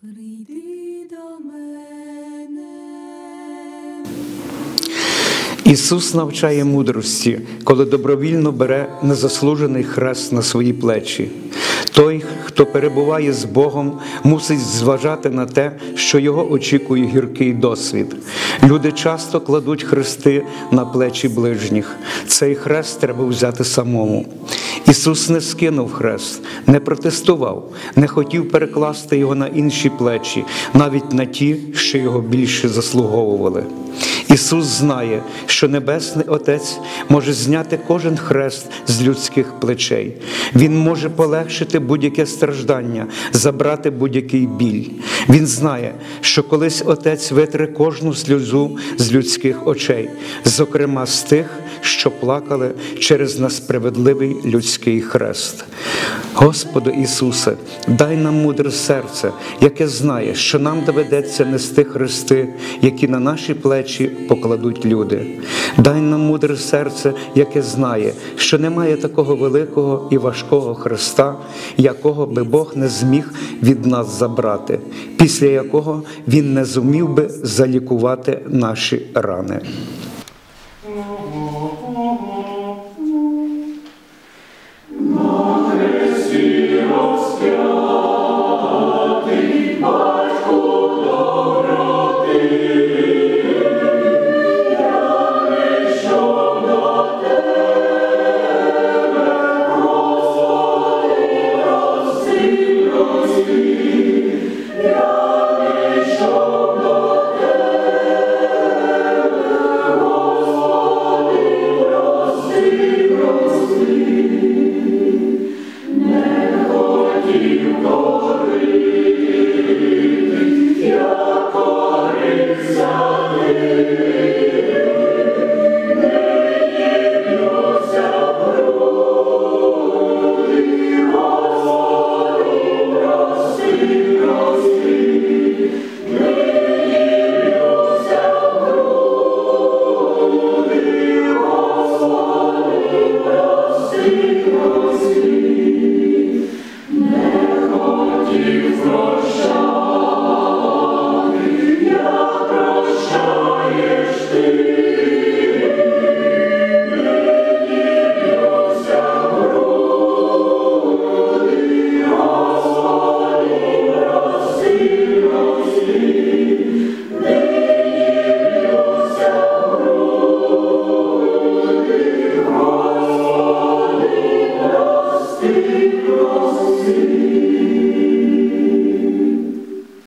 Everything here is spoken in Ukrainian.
Прийди до мене. Ісус навчає мудрості, коли добровільно бере незаслужений хрест на свої плечі. Той, хто перебуває з Богом, мусить зважати на те, що його очікує гіркий досвід. Люди часто кладуть хрести на плечі ближніх. Цей хрест треба взяти самому. Ісус не скинув хрест, не протестував, не хотів перекласти його на інші плечі, навіть на ті, що його більше заслуговували. Ісус знає, що Небесний Отець може зняти кожен хрест з людських плечей. Він може полегшити будь-яке страждання, забрати будь-який біль. Він знає, що колись Отець витре кожну сльозу з людських очей, зокрема з тих, що плакали через несправедливий людський хрест. Господи Ісусе, дай нам мудре серце, яке знає, що нам доведеться нести хрести, які на наші плечі покладуть люди. Дай нам мудре серце, яке знає, що немає такого великого і важкого хреста, якого би Бог не зміг від нас забрати, після якого Він не зумів би залікувати наші рани.